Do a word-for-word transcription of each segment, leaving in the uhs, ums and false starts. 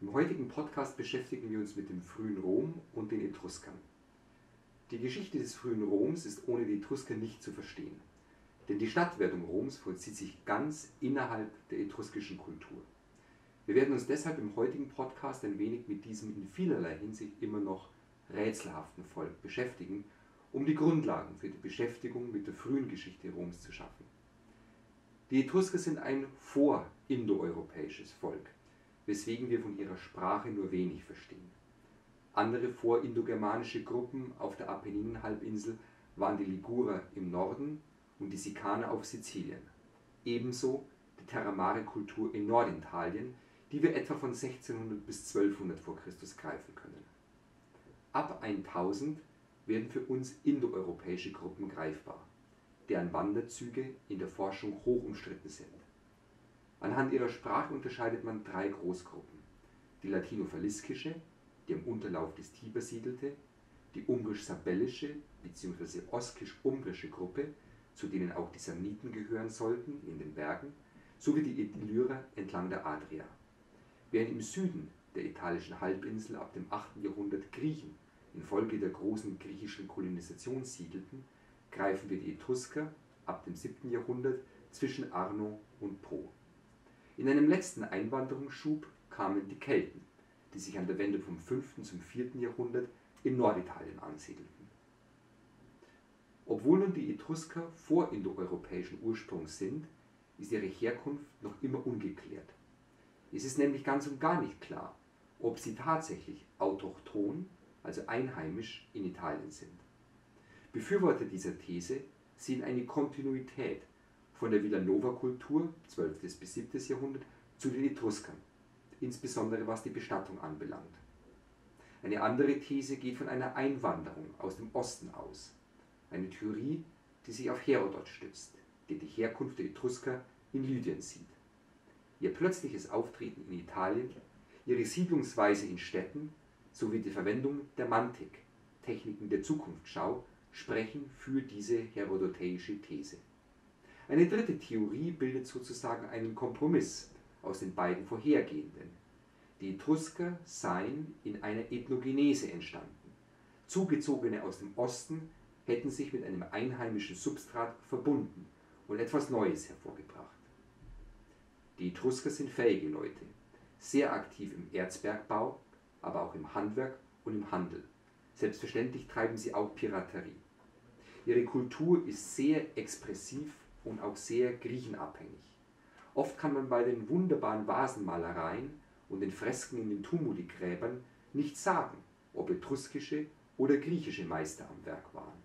Im heutigen Podcast beschäftigen wir uns mit dem frühen Rom und den Etruskern. Die Geschichte des frühen Roms ist ohne die Etrusker nicht zu verstehen, denn die Stadtwerdung Roms vollzieht sich ganz innerhalb der etruskischen Kultur. Wir werden uns deshalb im heutigen Podcast ein wenig mit diesem in vielerlei Hinsicht immer noch rätselhaften Volk beschäftigen, um die Grundlagen für die Beschäftigung mit der frühen Geschichte Roms zu schaffen. Die Etrusker sind ein vorindoeuropäisches Volk, weswegen wir von ihrer Sprache nur wenig verstehen. Andere vorindogermanische Gruppen auf der Apenninenhalbinsel waren die Ligurer im Norden und die Sikaner auf Sizilien. Ebenso die Terramare-Kultur in Norditalien, die wir etwa von sechzehnhundert bis zwölfhundert vor Christus greifen können. Ab tausend werden für uns indoeuropäische Gruppen greifbar, deren Wanderzüge in der Forschung hoch umstritten sind. Anhand ihrer Sprache unterscheidet man drei Großgruppen: die latino-faliskische, die am Unterlauf des Tiber siedelte, die umbrisch-sabellische bzw. oskisch-umbrische Gruppe, zu denen auch die Samniten gehören sollten, in den Bergen, sowie die Illyrer entlang der Adria. Während im Süden der italischen Halbinsel ab dem achten Jahrhundert Griechen infolge der großen griechischen Kolonisation siedelten, greifen wir die Etrusker ab dem siebten Jahrhundert zwischen Arno und Po. In einem letzten Einwanderungsschub kamen die Kelten, die sich an der Wende vom fünften zum vierten Jahrhundert in Norditalien ansiedelten. Obwohl nun die Etrusker vorindoeuropäischen Ursprungs sind, ist ihre Herkunft noch immer ungeklärt. Es ist nämlich ganz und gar nicht klar, ob sie tatsächlich autochthon, also einheimisch, in Italien sind. Befürworter dieser These sehen eine Kontinuität von der Villanova-Kultur, zwölftes bis siebtes Jahrhundert, zu den Etruskern, insbesondere was die Bestattung anbelangt. Eine andere These geht von einer Einwanderung aus dem Osten aus, eine Theorie, die sich auf Herodot stützt, der die Herkunft der Etrusker in Lydien sieht. Ihr plötzliches Auftreten in Italien, ihre Siedlungsweise in Städten sowie die Verwendung der Mantik, Techniken der Zukunftsschau, sprechen für diese herodotäische These. Eine dritte Theorie bildet sozusagen einen Kompromiss aus den beiden vorhergehenden. Die Etrusker seien in einer Ethnogenese entstanden. Zugezogene aus dem Osten hätten sich mit einem einheimischen Substrat verbunden und etwas Neues hervorgebracht. Die Etrusker sind fähige Leute, sehr aktiv im Erzbergbau, aber auch im Handwerk und im Handel. Selbstverständlich treiben sie auch Piraterie. Ihre Kultur ist sehr expressiv und auch sehr griechenabhängig. Oft kann man bei den wunderbaren Vasenmalereien und den Fresken in den Tumuli-Gräbern nicht sagen, ob etruskische oder griechische Meister am Werk waren.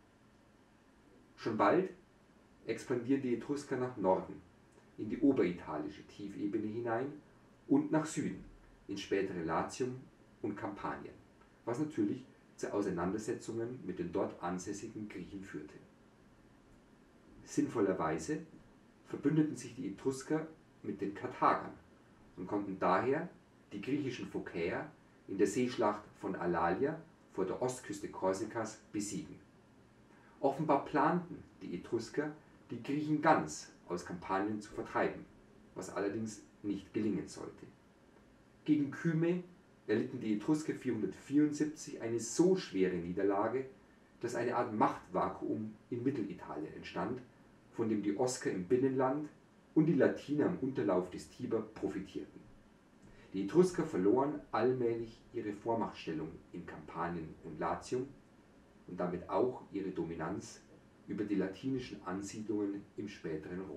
Schon bald expandieren die Etrusker nach Norden, in die oberitalische Tiefebene hinein und nach Süden, ins spätere Latium und Kampanien, was natürlich zu Auseinandersetzungen mit den dort ansässigen Griechen führte. Sinnvollerweise verbündeten sich die Etrusker mit den Karthagern und konnten daher die griechischen Phokäer in der Seeschlacht von Alalia vor der Ostküste Korsikas besiegen. Offenbar planten die Etrusker, die Griechen ganz aus Kampanien zu vertreiben, was allerdings nicht gelingen sollte. Gegen Kyme erlitten die Etrusker vierhundertvierundsiebzig eine so schwere Niederlage, dass eine Art Machtvakuum in Mittelitalien entstand, von dem die Osker im Binnenland und die Latiner am Unterlauf des Tiber profitierten. Die Etrusker verloren allmählich ihre Vormachtstellung in Kampanien und Latium und damit auch ihre Dominanz über die latinischen Ansiedlungen im späteren Rom.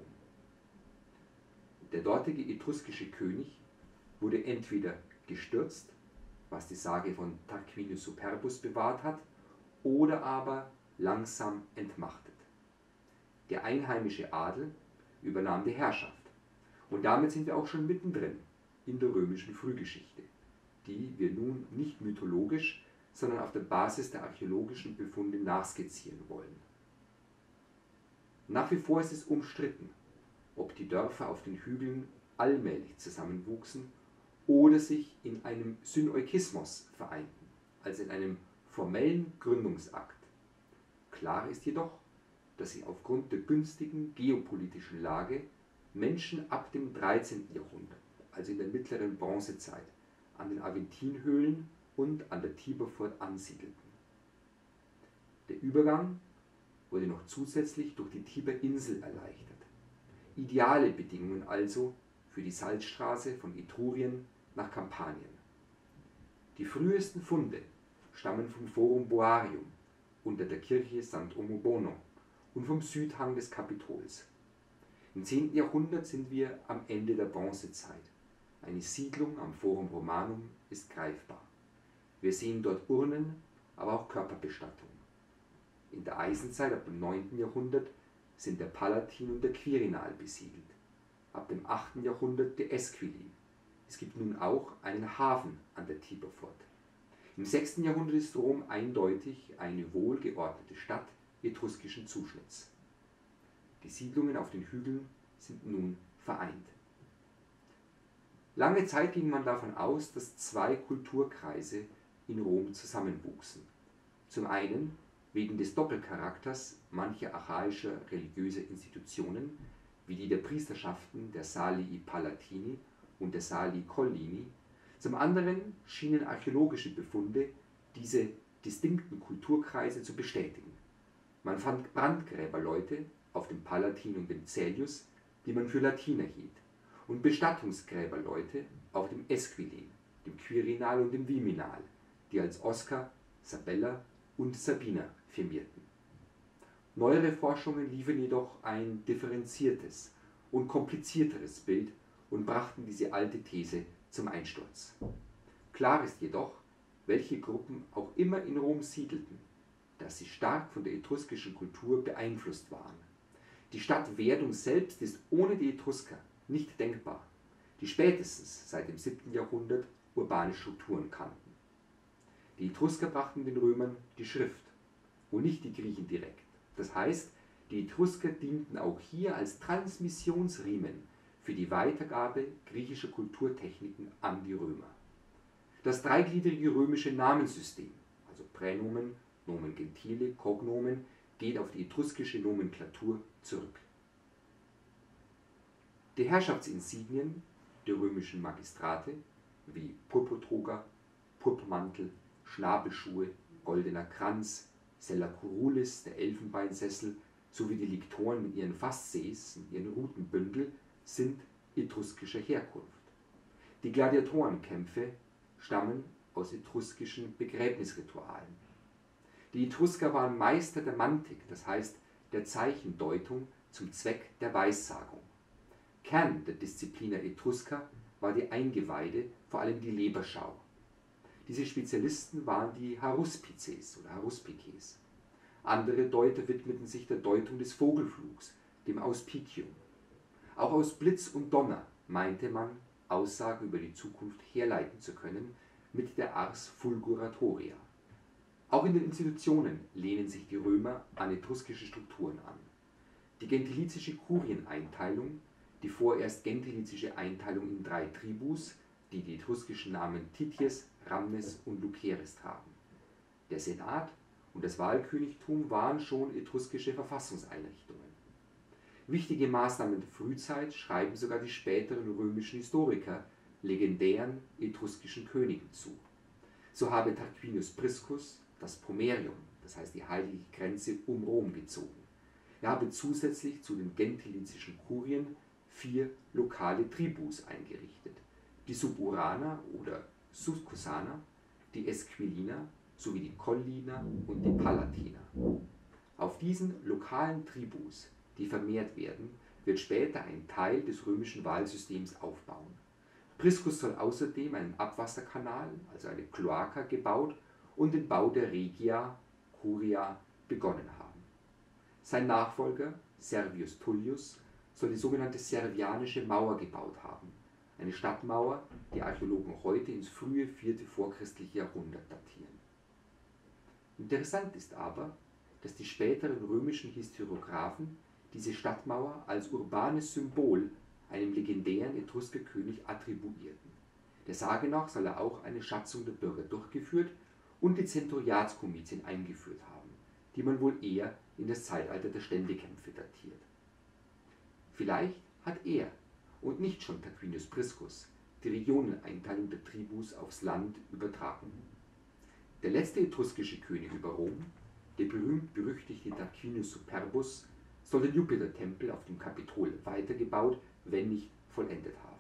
Der dortige etruskische König wurde entweder gestürzt, was die Sage von Tarquinius Superbus bewahrt hat, oder aber langsam entmachtet. Der einheimische Adel übernahm die Herrschaft. Und damit sind wir auch schon mittendrin in der römischen Frühgeschichte, die wir nun nicht mythologisch, sondern auf der Basis der archäologischen Befunde nachskizzieren wollen. Nach wie vor ist es umstritten, ob die Dörfer auf den Hügeln allmählich zusammenwuchsen oder sich in einem Syneukismos vereinten, also in einem formellen Gründungsakt. Klar ist jedoch, dass sich aufgrund der günstigen geopolitischen Lage Menschen ab dem dreizehnten Jahrhundert, also in der mittleren Bronzezeit, an den Aventinhöhlen und an der Tiberfurt ansiedelten. Der Übergang wurde noch zusätzlich durch die Tiberinsel erleichtert. Ideale Bedingungen also für die Salzstraße von Etrurien nach Kampanien. Die frühesten Funde stammen vom Forum Boarium unter der Kirche Sant'Uomo Bono und vom Südhang des Kapitols. Im zehnten Jahrhundert sind wir am Ende der Bronzezeit. Eine Siedlung am Forum Romanum ist greifbar. Wir sehen dort Urnen, aber auch Körperbestattung. In der Eisenzeit ab dem neunten Jahrhundert sind der Palatin und der Quirinal besiedelt. Ab dem achten Jahrhundert der Esquilin. Es gibt nun auch einen Hafen an der Tiberfurt. Im sechsten Jahrhundert ist Rom eindeutig eine wohlgeordnete Stadt etruskischen Zuschnitts. Die Siedlungen auf den Hügeln sind nun vereint. Lange Zeit ging man davon aus, dass zwei Kulturkreise in Rom zusammenwuchsen. Zum einen wegen des Doppelcharakters mancher archaischer religiöser Institutionen, wie die der Priesterschaften der Salii Palatini und der Salii Collini. Zum anderen schienen archäologische Befunde diese distinkten Kulturkreise zu bestätigen. Man fand Brandgräberleute auf dem Palatin und dem Caelius, die man für Latiner hielt, und Bestattungsgräberleute auf dem Esquilin, dem Quirinal und dem Viminal, die als Osca, Sabella und Sabina firmierten. Neuere Forschungen liefern jedoch ein differenziertes und komplizierteres Bild und brachten diese alte These zum Einsturz. Klar ist jedoch, welche Gruppen auch immer in Rom siedelten, dass sie stark von der etruskischen Kultur beeinflusst waren. Die Stadt Verdun selbst ist ohne die Etrusker nicht denkbar, die spätestens seit dem siebten Jahrhundert urbane Strukturen kannten. Die Etrusker brachten den Römern die Schrift und nicht die Griechen direkt. Das heißt, die Etrusker dienten auch hier als Transmissionsriemen für die Weitergabe griechischer Kulturtechniken an die Römer. Das dreigliedrige römische Namenssystem, also Pränomen, Nomen Gentile, Cognomen, geht auf die etruskische Nomenklatur zurück. Die Herrschaftsinsignien der römischen Magistrate, wie Purpurtoga, Purpurmantel, Schnabelschuhe, goldener Kranz, Sella Curulis, der Elfenbeinsessel, sowie die Liktoren mit ihren Fastsees und ihren Rutenbündel sind etruskischer Herkunft. Die Gladiatorenkämpfe stammen aus etruskischen Begräbnisritualen. Die Etrusker waren Meister der Mantik, das heißt der Zeichendeutung zum Zweck der Weissagung. Kern der Disziplina Etrusker war die Eingeweide, vor allem die Leberschau. Diese Spezialisten waren die Haruspices oder Haruspices. Andere Deuter widmeten sich der Deutung des Vogelflugs, dem Auspicium. Auch aus Blitz und Donner meinte man, Aussagen über die Zukunft herleiten zu können mit der Ars Fulguratoria. Auch in den Institutionen lehnen sich die Römer an etruskische Strukturen an. Die gentilizische Kurieneinteilung, die vorerst gentilizische Einteilung in drei Tribus, die die etruskischen Namen Tities, Ramnes und Luceres tragen. Der Senat und das Wahlkönigtum waren schon etruskische Verfassungseinrichtungen. Wichtige Maßnahmen der Frühzeit schreiben sogar die späteren römischen Historiker legendären etruskischen Königen zu. So habe Tarquinius Priscus das Pomerium, das heißt die heilige Grenze, um Rom gezogen. Er habe zusätzlich zu den gentilizischen Kurien vier lokale Tribus eingerichtet, die Suburaner oder Suscusaner, die Esquiliner sowie die Colliner und die Palatiner. Auf diesen lokalen Tribus, die vermehrt werden, wird später ein Teil des römischen Wahlsystems aufbauen. Priscus soll außerdem einen Abwasserkanal, also eine Kloaka, gebaut und den Bau der Regia Curia begonnen haben. Sein Nachfolger, Servius Tullius, soll die sogenannte Servianische Mauer gebaut haben, eine Stadtmauer, die Archäologen heute ins frühe vierte vorchristliche Jahrhundert datieren. Interessant ist aber, dass die späteren römischen Historiographen diese Stadtmauer als urbanes Symbol einem legendären Etruskerkönig attribuierten. Der Sage nach soll er auch eine Schatzung der Bürger durchgeführt und die Zenturiatskomitien eingeführt haben, die man wohl eher in das Zeitalter der Ständekämpfe datiert. Vielleicht hat er und nicht schon Tarquinius Priscus die Regioneneinteilung der Tribus aufs Land übertragen. Der letzte etruskische König über Rom, der berühmt-berüchtigte Tarquinius Superbus, soll den Jupitertempel auf dem Kapitol weitergebaut, wenn nicht vollendet haben.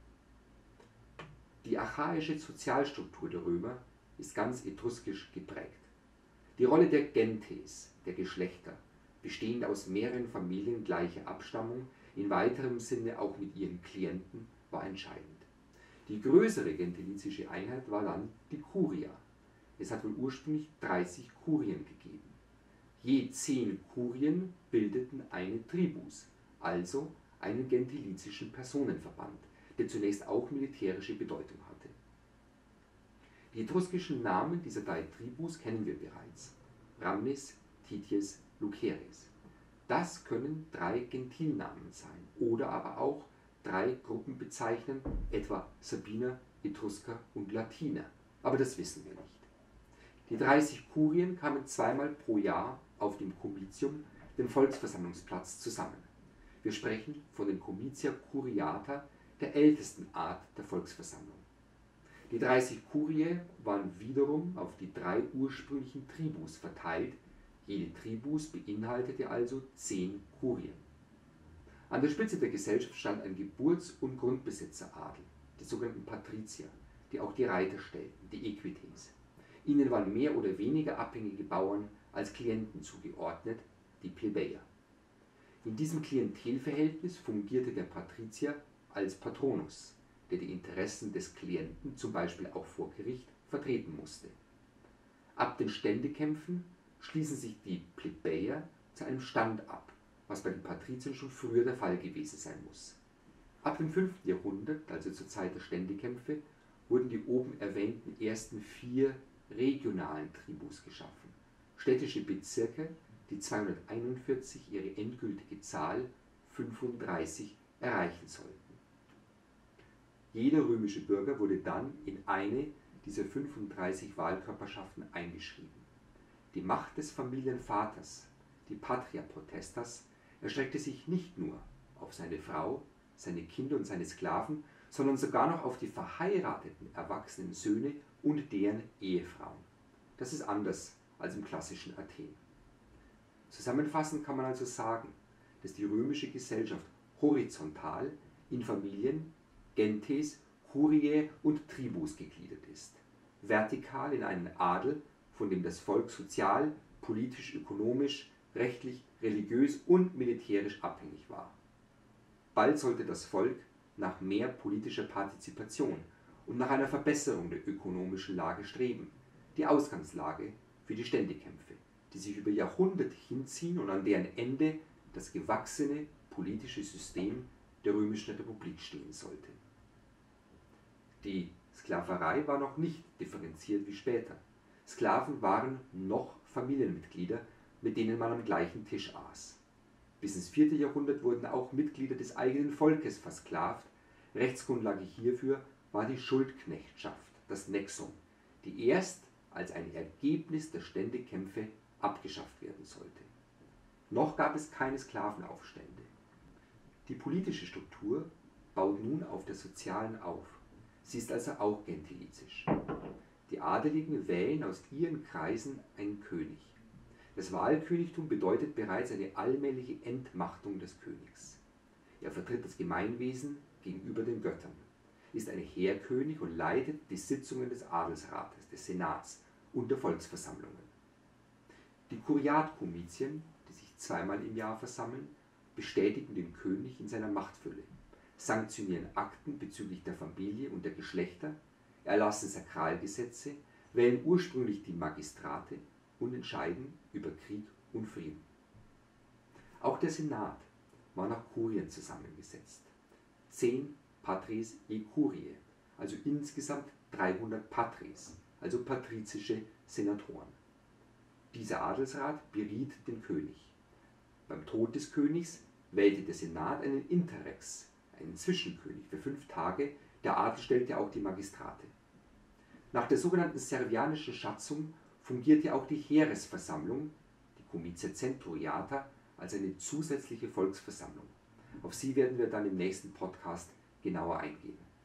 Die archaische Sozialstruktur der Römer ist ganz etruskisch geprägt. Die Rolle der Gentes, der Geschlechter, bestehend aus mehreren Familien gleicher Abstammung, in weiterem Sinne auch mit ihren Klienten, war entscheidend. Die größere gentilizische Einheit war dann die Curia. Es hat wohl ursprünglich dreißig Kurien gegeben. Je zehn Kurien bildeten eine Tribus, also einen gentilizischen Personenverband, der zunächst auch militärische Bedeutung hatte. Die etruskischen Namen dieser drei Tribus kennen wir bereits: Ramnes, Tities, Luceres. Das können drei Gentilnamen sein oder aber auch drei Gruppen bezeichnen, etwa Sabiner, Etrusker und Latiner. Aber das wissen wir nicht. Die dreißig Kurien kamen zweimal pro Jahr auf dem Comitium, dem Volksversammlungsplatz, zusammen. Wir sprechen von den Comitia Curiata, der ältesten Art der Volksversammlung. Die dreißig Kuriae waren wiederum auf die drei ursprünglichen Tribus verteilt. Jede Tribus beinhaltete also zehn Kurien. An der Spitze der Gesellschaft stand ein Geburts- und Grundbesitzeradel, die sogenannten Patrizier, die auch die Reiter stellten, die Equites. Ihnen waren mehr oder weniger abhängige Bauern als Klienten zugeordnet, die Plebejer. In diesem Klientelverhältnis fungierte der Patrizier als Patronus, der die Interessen des Klienten, zum Beispiel auch vor Gericht, vertreten musste. Ab den Ständekämpfen schließen sich die Plebejer zu einem Stand ab, was bei den Patriziern schon früher der Fall gewesen sein muss. Ab dem fünften Jahrhundert, also zur Zeit der Ständekämpfe, wurden die oben erwähnten ersten vier regionalen Tribus geschaffen, städtische Bezirke, die zweihunderteinundvierzig ihre endgültige Zahl fünfunddreißig erreichen sollten. Jeder römische Bürger wurde dann in eine dieser fünfunddreißig Wahlkörperschaften eingeschrieben. Die Macht des Familienvaters, die Patria Potestas, erstreckte sich nicht nur auf seine Frau, seine Kinder und seine Sklaven, sondern sogar noch auf die verheirateten erwachsenen Söhne und deren Ehefrauen. Das ist anders als im klassischen Athen. Zusammenfassend kann man also sagen, dass die römische Gesellschaft horizontal in Familien, Gentes, Curiae und Tribus gegliedert ist, vertikal in einen Adel, von dem das Volk sozial, politisch, ökonomisch, rechtlich, religiös und militärisch abhängig war. Bald sollte das Volk nach mehr politischer Partizipation und nach einer Verbesserung der ökonomischen Lage streben, die Ausgangslage für die Ständekämpfe, die sich über Jahrhunderte hinziehen und an deren Ende das gewachsene politische System der römischen Republik stehen sollte. Die Sklaverei war noch nicht differenziert wie später. Sklaven waren noch Familienmitglieder, mit denen man am gleichen Tisch aß. Bis ins vierte Jahrhundert wurden auch Mitglieder des eigenen Volkes versklavt. Rechtsgrundlage hierfür war die Schuldknechtschaft, das Nexum, die erst als ein Ergebnis der Ständekämpfe abgeschafft werden sollte. Noch gab es keine Sklavenaufstände. Die politische Struktur baut nun auf der sozialen auf. Sie ist also auch gentilizisch. Die Adeligen wählen aus ihren Kreisen einen König. Das Wahlkönigtum bedeutet bereits eine allmähliche Entmachtung des Königs. Er vertritt das Gemeinwesen gegenüber den Göttern, ist ein Heerkönig und leitet die Sitzungen des Adelsrates, des Senats und der Volksversammlungen. Die Kuriatkomitien, die sich zweimal im Jahr versammeln, bestätigen den König in seiner Machtfülle, sanktionieren Akten bezüglich der Familie und der Geschlechter, erlassen Sakralgesetze, wählen ursprünglich die Magistrate und entscheiden über Krieg und Frieden. Auch der Senat war nach Kurien zusammengesetzt. Zehn Patres je Curiae, also insgesamt dreihundert Patres, also patrizische Senatoren. Dieser Adelsrat beriet den König. Beim Tod des Königs wählte der Senat einen Interrex, einen Zwischenkönig für fünf Tage. Der Adel stellte auch die Magistrate. Nach der sogenannten servianischen Schatzung fungierte auch die Heeresversammlung, die Comitia Centuriata, als eine zusätzliche Volksversammlung. Auf sie werden wir dann im nächsten Podcast genauer eingehen.